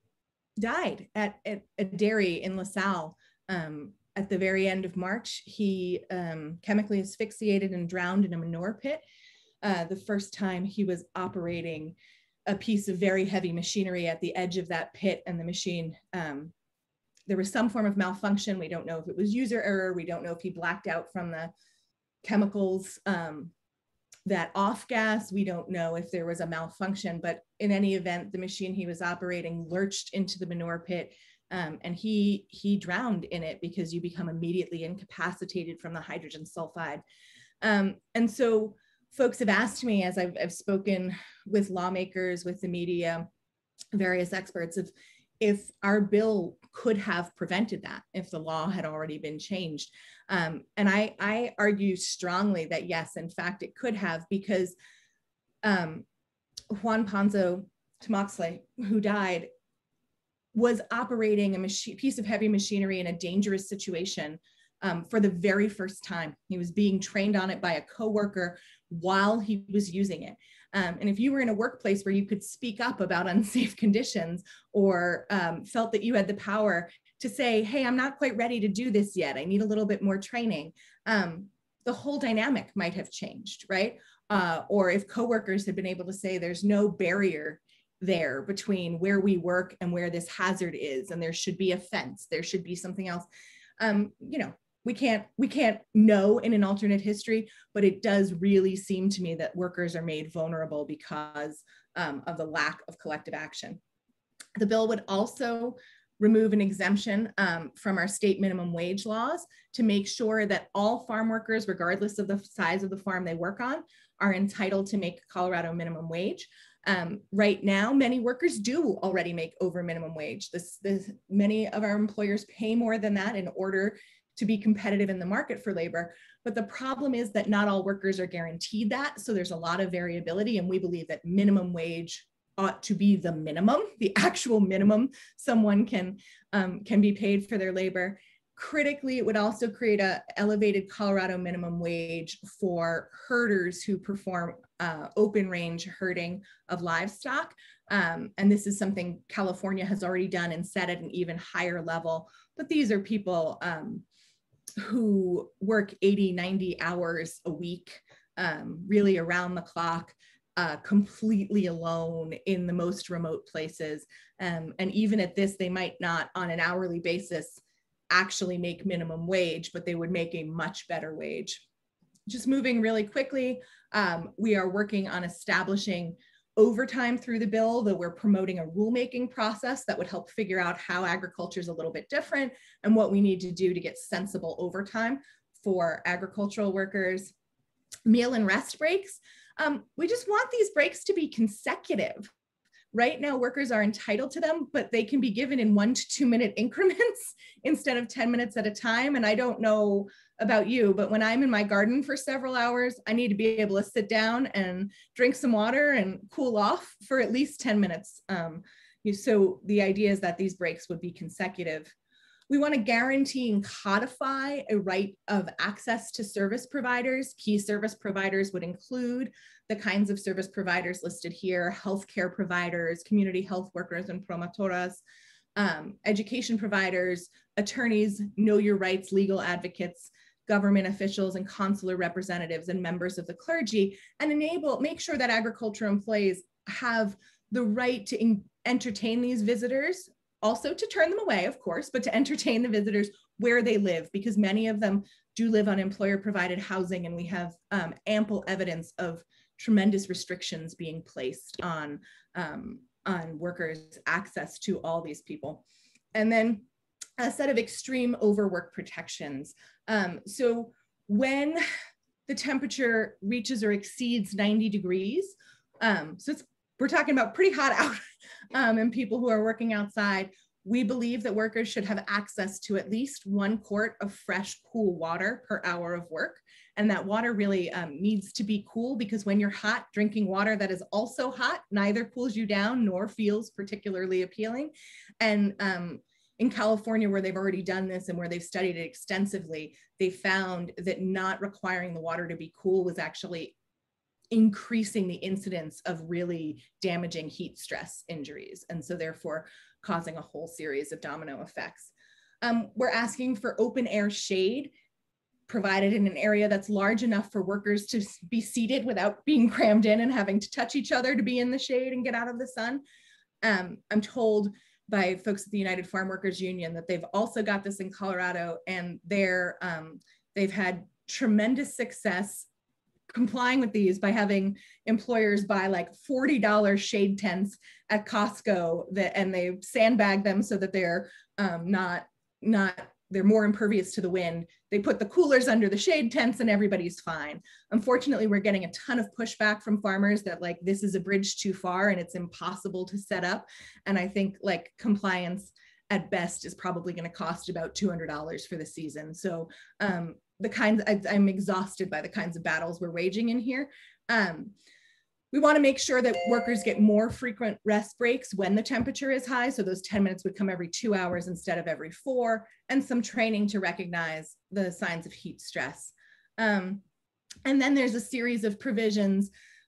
S5: died at, at a dairy in LaSalle um, at the very end of March. He um, chemically asphyxiated and drowned in a manure pit uh, the first time he was operating a piece of very heavy machinery at the edge of that pit, and the machine, um, there was some form of malfunction. We don't know if it was user error. We don't know if he blacked out from the chemicals, um, that off gas. We don't know if there was a malfunction, but in any event, the machine he was operating lurched into the manure pit, um, and he he drowned in it because you become immediately incapacitated from the hydrogen sulfide. Um, and so folks have asked me, as I've, I've spoken with lawmakers, with the media, various experts, if, if our bill could have prevented that, if the law had already been changed. Um, and I, I argue strongly that yes, in fact, it could have, because um, Juan Ponzo Tamaxle, who died, was operating a machine, piece of heavy machinery in a dangerous situation um, for the very first time. He was being trained on it by a coworker while he was using it. Um, and if you were in a workplace where you could speak up about unsafe conditions, or um, felt that you had the power to say, hey, I'm not quite ready to do this yet, I need a little bit more training, um, the whole dynamic might have changed, right? Uh, or if coworkers had been able to say there's no barrier there between where we work and where this hazard is, and there should be a fence, there should be something else. Um, you know, we can't we can't know in an alternate history, but it does really seem to me that workers are made vulnerable because um, of the lack of collective action. The bill would also remove an exemption um, from our state minimum wage laws to make sure that all farm workers, regardless of the size of the farm they work on, are entitled to make Colorado minimum wage. Um, right now, many workers do already make over minimum wage. This, this, many of our employers pay more than that in order to be competitive in the market for labor. But the problem is that not all workers are guaranteed that. So there's a lot of variability, and we believe that minimum wage ought to be the minimum, the actual minimum someone can, um, can be paid for their labor. Critically, it would also create a elevated Colorado minimum wage for herders who perform uh, open range herding of livestock. Um, and this is something California has already done and set at an even higher level. But these are people um, who work eighty, ninety hours a week, um, really around the clock, uh, completely alone in the most remote places. Um, and even at this, they might not on an hourly basis actually make minimum wage, but they would make a much better wage. Just moving really quickly, um, we are working on establishing overtime through the bill, that we're promoting a rulemaking process that would help figure out how agriculture is a little bit different and what we need to do to get sensible overtime for agricultural workers. Meal and rest breaks. Um, we just want these breaks to be consecutive. Right now, workers are entitled to them, but they can be given in one to two minute increments instead of ten minutes at a time. And I don't know about you, but when I'm in my garden for several hours, I need to be able to sit down and drink some water and cool off for at least ten minutes. Um, so the idea is that these breaks would be consecutive. We want to guarantee and codify a right of access to service providers. Key service providers would include the kinds of service providers listed here: healthcare providers, community health workers and promotoras, um, education providers, attorneys, know your rights, legal advocates, government officials and consular representatives and members of the clergy, and enable, make sure that agriculture employees have the right to in, entertain these visitors, also to turn them away, of course, but to entertain the visitors where they live, because many of them do live on employer provided housing, and we have um, ample evidence of tremendous restrictions being placed on, um, on workers' access to all these people. And then a set of extreme overwork protections. Um, so when the temperature reaches or exceeds ninety degrees, um, so it's, we're talking about pretty hot out, um, and people who are working outside, we believe that workers should have access to at least one quart of fresh, cool water per hour of work. And that water really um, needs to be cool, because when you're hot, drinking water that is also hot neither cools you down nor feels particularly appealing. And um, in California, where they've already done this and where they've studied it extensively, they found that not requiring the water to be cool was actually increasing the incidence of really damaging heat stress injuries, and so therefore causing a whole series of domino effects. Um, we're asking for open air shade provided in an area that's large enough for workers to be seated without being crammed in and having to touch each other to be in the shade and get out of the sun. Um, I'm told by folks at the United Farm Workers Union that they've also got this in Colorado, and they're, um, they've had tremendous success complying with these by having employers buy like forty dollar shade tents at Costco, that, and they sandbag them so that they're um, not, not, they're more impervious to the wind. They put the coolers under the shade tents and everybody's fine. Unfortunately, we're getting a ton of pushback from farmers that like, this is a bridge too far and it's impossible to set up. And I think like compliance at best is probably going to cost about two hundred dollars for the season. So um, the kinds, I, I'm exhausted by the kinds of battles we're waging in here. Um, we want to make sure that workers get more frequent rest breaks when the temperature is high. So those ten minutes would come every two hours instead of every four, and some training to recognize the signs of heat stress. Um, and then there's a series of provisions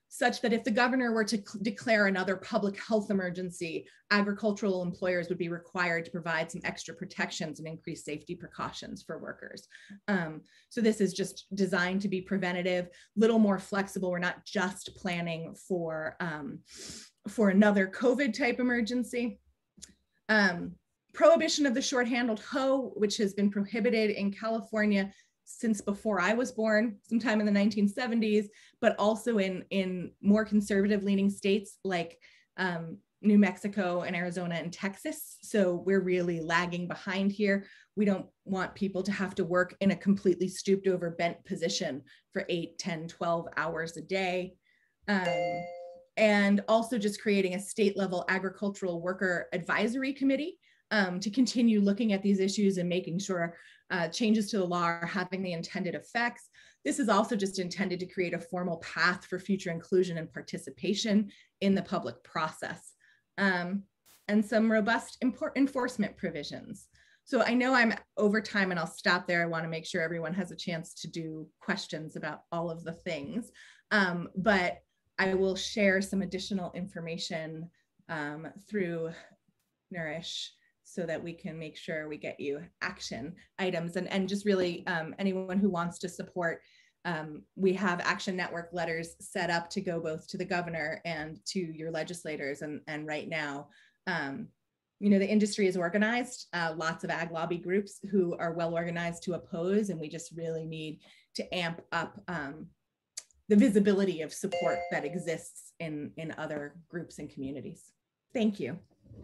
S5: such that if the governor were to declare another public health emergency, agricultural employers would be required to provide some extra protections and increase safety precautions for workers. Um, so this is just designed to be preventative, little more flexible. We're not just planning for, um, for another COVID type emergency. Um, prohibition of the short-handled hoe, which has been prohibited in California since before I was born, sometime in the nineteen seventies, but also in, in more conservative leaning states like um, New Mexico and Arizona and Texas. So we're really lagging behind here. We don't want people to have to work in a completely stooped over bent position for eight, ten, twelve hours a day. Um, and also just creating a state level agricultural worker advisory committee um, to continue looking at these issues and making sure Uh, changes to the law are having the intended effects. This is also just intended to create a formal path for future inclusion and participation in the public process. Um, and some robust enforcement provisions. So I know I'm over time and I'll stop there. I want to make sure everyone has a chance to do questions about all of the things. Um, but I will share some additional information um, through Nourish, so that we can make sure we get you action items. And, and just really um, anyone who wants to support, um, we have Action Network letters set up to go both to the governor and to your legislators. And, and right now, um, you know, the industry is organized, uh, lots of ag lobby groups who are well organized to oppose, and we just really need to amp up um, the visibility of support that exists in, in other groups and communities. Thank you.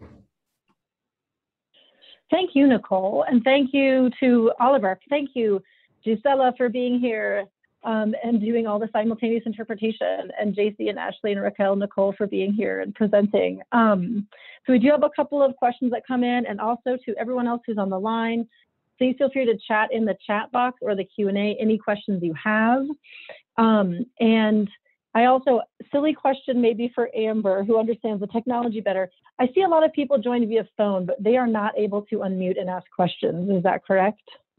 S1: Thank you, Nicole, and thank you to Oliver. Thank you, Gisela, for being here um, and doing all the simultaneous interpretation, and J C and Ashley and Raquel, Nicole for being here and presenting. Um, so we do have a couple of questions that come in, and also to everyone else who's on the line, please feel free to chat in the chat box or the Q and A, any questions you have. Um, and I also, silly question maybe for Amber, who understands the technology better. I see a lot of people join via phone, but they are not able to unmute and ask questions. Is that correct?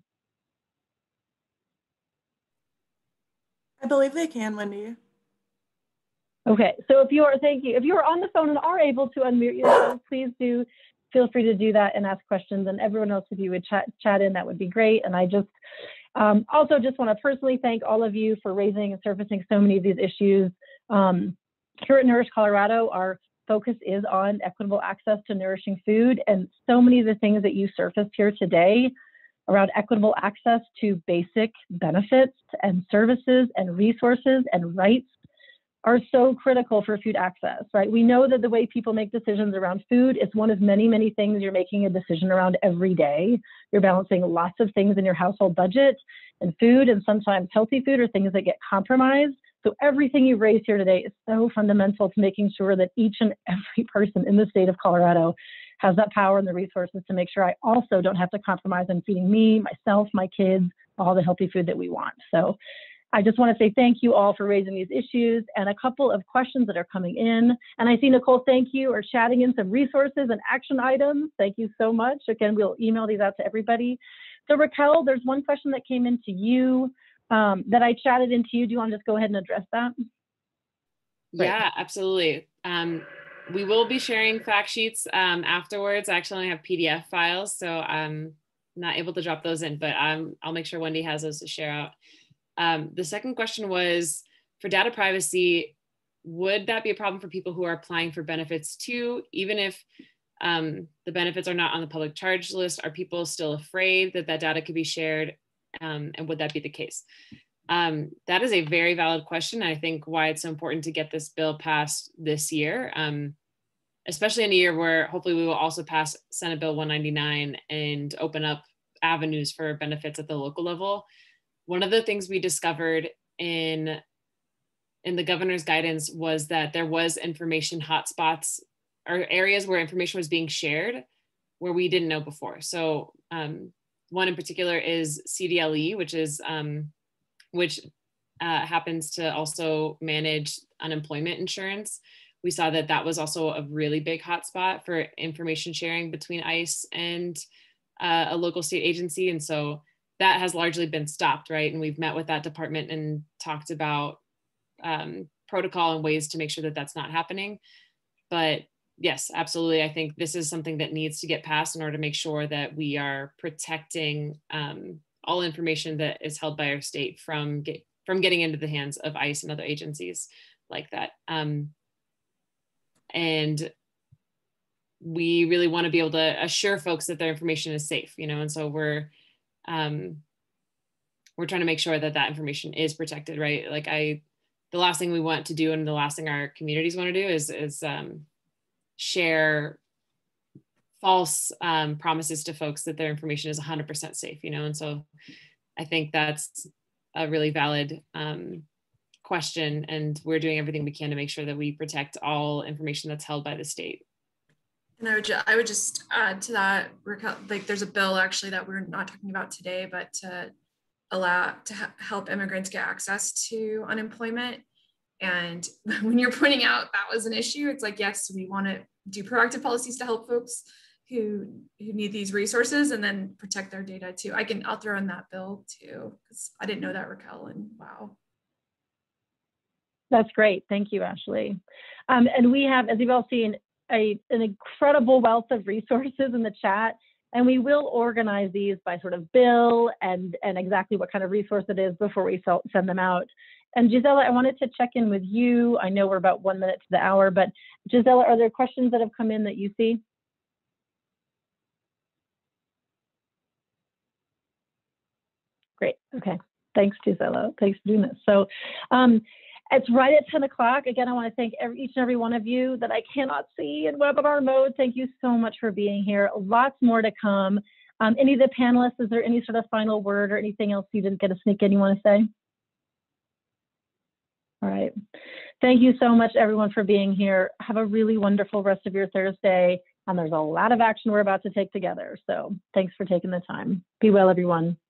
S6: I believe they can, Wendy.
S1: Okay, so if you are, thank you. If you are on the phone and are able to unmute yourself, please do feel free to do that and ask questions. And everyone else, if you would chat, chat in, that would be great. And I just um, also just want to personally thank all of you for raising and surfacing so many of these issues. Um, here at Nourish Colorado, our focus is on equitable access to nourishing food. And so many of the things that you surfaced here today around equitable access to basic benefits and services and resources and rights are so critical for food access, right? We know that the way people make decisions around food is one of many, many things you're making a decision around every day. You're balancing lots of things in your household budget, and food and sometimes healthy food are things that get compromised. So everything you've raised here today is so fundamental to making sure that each and every person in the state of Colorado has that power and the resources to make sure I also don't have to compromise on feeding me, myself, my kids, all the healthy food that we want. So I just want to say thank you all for raising these issues, and a couple of questions that are coming in. And I see Nicole, thank you, are chatting in some resources and action items. Thank you so much. Again, we'll email these out to everybody. So Raquel, there's one question that came into you um, that I chatted into you. Do you want to just go ahead and address that?
S4: Great. Yeah, absolutely. Um, we will be sharing fact sheets um, afterwards. I actually only have P D F files, so I'm not able to drop those in, but um, I'll make sure Wendy has those to share out. Um, the second question was, for data privacy, would that be a problem for people who are applying for benefits too? Even if um, the benefits are not on the public charge list, are people still afraid that that data could be shared? Um, and would that be the case? Um, that is a very valid question. I think why it's so important to get this bill passed this year, um, especially in a year where hopefully we will also pass Senate Bill one ninety-nine and open up avenues for benefits at the local level. One of the things we discovered in, in the governor's guidance was that there was information hotspots or areas where information was being shared where we didn't know before. So um, one in particular is C D L E, which is um, which uh, happens to also manage unemployment insurance. We saw that that was also a really big hotspot for information sharing between ICE and uh, a local state agency. And so that has largely been stopped, right? And we've met with that department and talked about um, protocol and ways to make sure that that's not happening. But yes, absolutely. I think this is something that needs to get passed in order to make sure that we are protecting um, all information that is held by our state from get, from getting into the hands of ICE and other agencies like that. Um, and we really want to be able to assure folks that their information is safe, you know, and so we're um, we're trying to make sure that that information is protected, right? Like I, the last thing we want to do and the last thing our communities want to do is, is um, share false um, promises to folks that their information is one hundred percent safe, you know? And so I think that's a really valid um, question, and we're doing everything we can to make sure that we protect all information that's held by the state.
S2: And I would, ju I would just add to that, like there's a bill actually that we're not talking about today, but to allow, to help immigrants get access to unemployment. And when you're pointing out that was an issue, it's like, yes, we want to do proactive policies to help folks who, who need these resources and then protect their data too. I can, I'll throw in that bill too, because I didn't know that, Raquel, and wow.
S1: That's great. Thank you, Ashley. Um, and we have, as you've all seen, a, an incredible wealth of resources in the chat, and we will organize these by sort of bill and, and exactly what kind of resource it is before we send them out. And Gisela, I wanted to check in with you. I know we're about one minute to the hour, but Gisela, are there questions that have come in that you see? Great. Okay. Thanks, Gisela. Thanks for doing this. So um, it's right at ten o'clock. Again, I want to thank every, each and every one of you that I cannot see in webinar mode. Thank you so much for being here. Lots more to come. Um, any of the panelists, is there any sort of final word or anything else you didn't get a sneak in you want to say? All right. Thank you so much, everyone, for being here. Have a really wonderful rest of your Thursday. And there's a lot of action we're about to take together. So thanks for taking the time. Be well, everyone.